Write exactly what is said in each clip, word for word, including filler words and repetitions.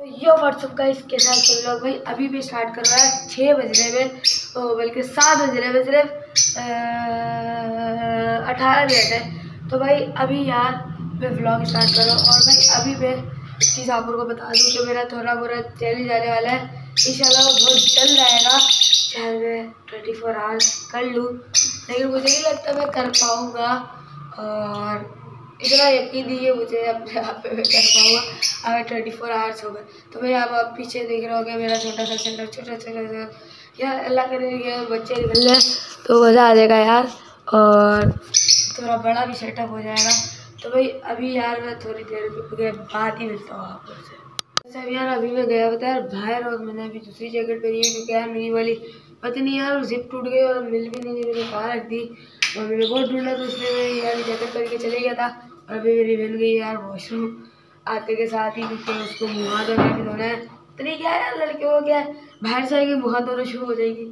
यो WhatsApp का इसके साथ सभी लोग भाई अभी भी स्टार्ट कर रहा है छः बजने में, बल्कि सात बजने में सिर्फ अठारह मिनट है। तो भाई अभी यार मैं व्लॉग स्टार्ट कर रहा हूँ और भाई अभी मैं इस चीज़ आप लोगों को बता दूँ कि मेरा थोड़ा मोरा चैलेंज जाने वाला है। इंशाल्लाह वो बहुत जल्द आएगा, चाहे मैं ट्वेंटी फोर आवर्स कर लूँ, लेकिन मुझे नहीं लगता मैं कर पाऊँगा और इतना यकीन नहीं है मुझे अपने आप पे मैं कर पाऊँगा अगर ट्वेंटी फोर आवर्स हो गए। तो भाई आप आप पीछे देख रहे होगे मेरा छोटा सा सेंटर, छोटा छोटा सा यार अल्लाह करे बच्चे निकल जाए तो मज़ा आ जाएगा यार, और थोड़ा बड़ा भी सेटअप हो जाएगा। तो भाई अभी यार मैं थोड़ी देर के बाद ही मिलता हूँ आपसे। सब यार अभी मैं गया बता यार बाहर, और मैंने अभी दूसरी जैकेट पहनी है क्योंकि यार मेरी वाली पता नहीं यार जिप टूट गई और मिल भी नहीं, मैंने कहाँ रख दी और मैंने बहुत ढूंढा तो इसलिए मैं यार जैकेट पहन के चले गया था। और अभी मेरी बहन गई यार वॉशरूम आते के साथ ही, क्योंकि उसको मुँह हाथ धोना भी धोना है। तो नहीं क्या यार लड़कियों को क्या है बाहर से आएगी मुँह हाथ धोना शुरू हो जाएगी।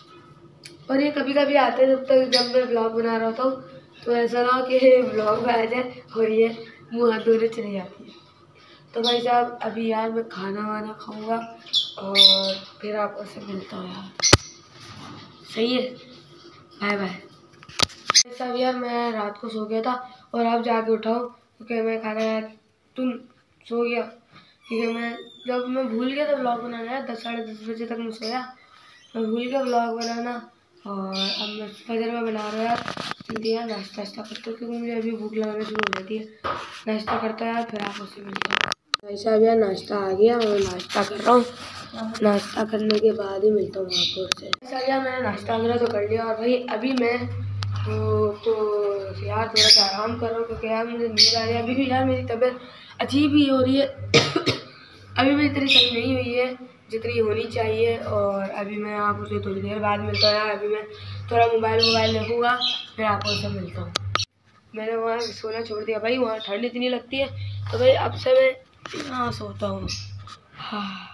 और ये कभी कभी आते हैं जब तक जब मैं ब्लॉग बना रहा होता हूँ तो ऐसा ना हो कि ब्लॉग में आ जाए और ये मुँह हाथ धोने चली जाती है। तो भाई साहब अभी यार मैं खाना वाना खाऊंगा और फिर आपको से मिलता हूँ यार, सही है, बाय बाय। साहब यार मैं रात को सो गया था और आप जाके उठाओ क्योंकि मैं खाना यार तुम सो गया, क्योंकि मैं जब मैं भूल गया था ब्लॉग बनाना है, दस साढ़े दस बजे तक मैं सोया, मैं भूल गया ब्लॉग बनाना और अब मैं फजर में बना रहा यार। जल्दी यार नाश्ता वाश्ता करता हूँ क्योंकि मुझे अभी भूख लगना शुरू हो जाती है। नाश्ता करता है यार फिर आप उससे मिलता हूँ। भाई साहब यार नाश्ता आ गया, मैं नाश्ता कर रहा हूँ, नाश्ता करने के बाद ही मिलता हूँ आपको से। सर यार मैंने नाश्ता वगैरह तो कर लिया और भाई अभी मैं तो, तो यार थोड़ा सा आराम कर रहा हूँ क्योंकि यार मुझे नींद आ रही है। अभी भी यार मेरी तबीयत अजीब ही हो रही है अभी भी इतनी सही नहीं हुई है जितनी होनी चाहिए। और अभी मैं आप उसे थोड़ी देर बाद मिलता हूँ यार। अभी मैं थोड़ा मोबाइल मोबाइल देखूँगा फिर आपको उससे मिलता हूँ। मैंने वहाँ सोना छोड़ दिया भाई, वहाँ ठंड इतनी लगती है तो भाई अब से मैं यहाँ सोता हूँ। हाँ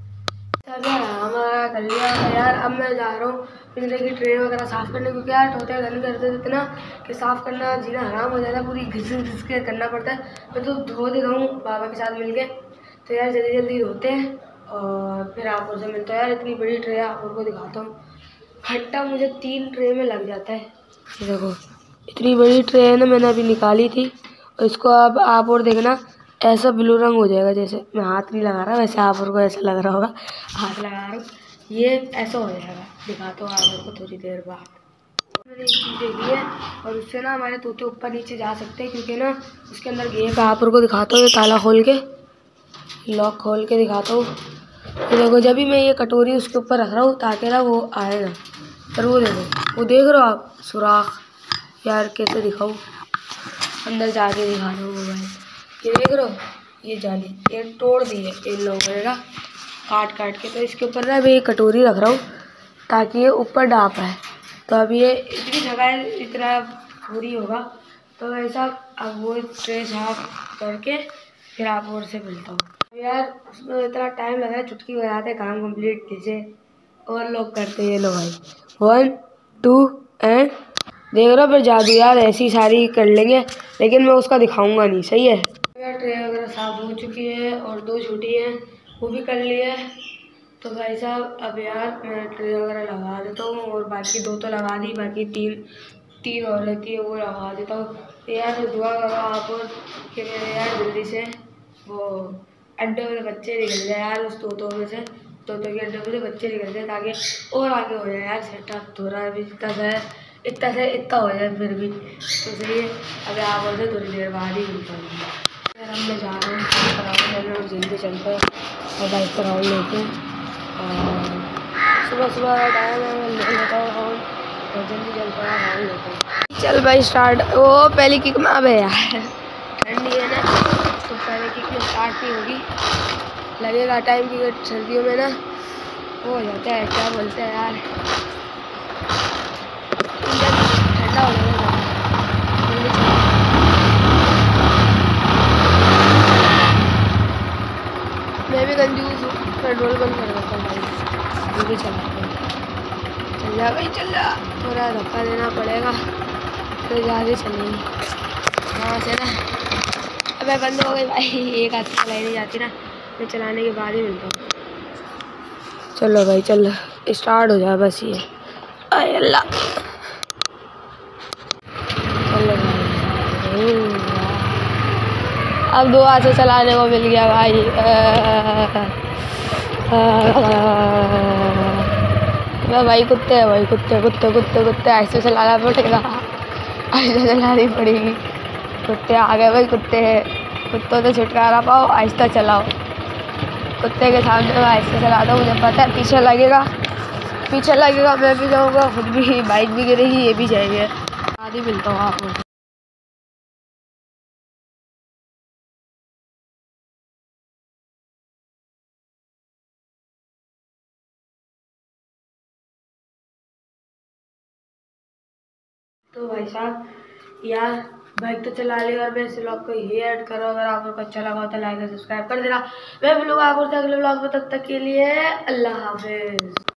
सर यार हमारा कर लिया यार, अब मैं जा रहा हूँ पिंजरे की ट्रे वगैरह साफ़ करने, क्योंकि यार तोते गंद करते थे इतना कि साफ़ करना जीना हराम हो जाता है, पूरी घिस घिस के करना पड़ता है। मैं तो धो देता हूँ बाबा के साथ मिलके। तो यार जल्दी जल्दी धोते हैं और फिर आप उनसे मिलता है यार। इतनी बड़ी ट्रे आप उनको दिखाता हूँ, घंटा मुझे तीन ट्रे में लग जाता है। ये देखो इतनी बड़ी ट्रे है ना, मैंने अभी निकाली थी और इसको अब आप और देखना ऐसा ब्लू रंग हो जाएगा। जैसे मैं हाथ नहीं लगा रहा वैसे आप को ऐसा लग रहा होगा हाथ लगा रहा हूँ, ये ऐसा हो जाएगा। दिखाता हूँ आप को थोड़ी देर बाद। मैंने एक चीज़ देखी है और उससे ना हमारे तोते ऊपर नीचे जा सकते हैं क्योंकि ना उसके अंदर गेट। आप को दिखाता हूँ ये ताला खोल के, लॉक खोल के दिखाता हूँ। तो देखो जब भी मैं ये कटोरी उसके ऊपर रख रहा हूँ ताकि ना वो आएगा, पर वो देखो वो देख रहे हो आप सुराख। यार कैसे दिखाऊँ, अंदर जाके दिखा रहा हूँ मोबाइल। ये देख रहे हो ये जाली ये तोड़ दी है इन लोगों ने ना काट काट के। तो इसके ऊपर ना मैं एक कटोरी रख रहा हूँ ताकि ये ऊपर डाल पाए। तो अब ये इतनी जगह इतना पूरी होगा तो ऐसा अब वो ट्रे साफ करके फिर आप और से मिलता हूँ। यार उसमें इतना टाइम लगा है, चुटकी बजाते काम कंप्लीट कीजिए और लोग करते हैं। लो भाई वन टू एंड देख रहे हो फिर जादू यार ऐसी सारी कर लेंगे, लेकिन मैं उसका दिखाऊंगा नहीं, सही है। यार ट्रे वगैरह साफ हो चुकी है और दो छोटी हैं वो भी कर ली है। तो भाई साहब अब यार मैं ट्रे वगैरह लगा देता हूँ और बाकी दो तो लगा दी, बाकी तीन तीन और रहती है वो लगा देता हूँ। तो यार दुआ करो आप और कि मेरे यार जल्दी से वो अड्डे में बच्चे निकल जाए यार, उस तोतों में से तोतों के अड्डे में से बच्चे निकल जाए ताकि और आगे हो जाए यार सेटअप। थोड़ा अभी जितना से इतना से इतना हो जाए फिर भी तो सही है। अभी आप और से थोड़ी देर बाद ही मिलता हूँ यार। अब मैं जा रहा हूँ कराउंड और जल्दी चलते हैं और बाइक पर राउंड लेते हैं और सुबह सुबह टाइम है ले लेता हूँ और जल्दी चलता है राउंड लेता हूँ। चल भाई स्टार्ट। वो पहली किक में अब है यार ठंडी है ना तो पहले किक में स्टार्ट नहीं होगी, लगेगा टाइम की सर्दियों में ना वो हो जाता है क्या बोलते हैं यार ठंडा हो जाएगा। मैं भी कंजूस हूँ, पेट्रोल बंद कर देता हूँ भाई, ये भी चलाते हैं। चल जा भाई चल जा, थोड़ा धक्का देना पड़ेगा तो ज़्यादा चलेगी यहाँ से ना। अबे बंद हो गई भाई, एक हाथ से चलाई नहीं जाती ना मैं चलाने के बाद ही मिलता हूँ। चलो भाई चल स्टार्ट हो जाए बस ये। अरे अल्लाह चलो भाई, अब दो हाथ से चलाने को मिल गया भाई। मैं भाई कुत्ते हैं भाई, कुत्ते कुत्ते कुत्ते कुत्ते ऐसे चलाना पड़ेगा, ऐसे चलानी पड़ेगी। कुत्ते आ गए भाई, कुत्ते हैं, कुत्तों से छुटकारा पाओ, आहिस्ता चलाओ। कुत्ते के सामने मैं आहिस्ता चलाता हूँ, मुझे पता है पीछे लगेगा, पीछे लगेगा, मैं भी जाऊँगा, खुद भी बाइक भी गिरेगी, ये भी जाएंगे। आदि मिलता हूँ आपको। तो भाई साहब यार बाइक तो चला ली और मैं इस व्लॉग को ये ऐड करो। अगर आपको अच्छा लगा हो तो लाइक और सब्सक्राइब कर देना। मैं मिलूंगा आपको अगले व्लॉग में, तब तक के लिए अल्लाह हाफिज।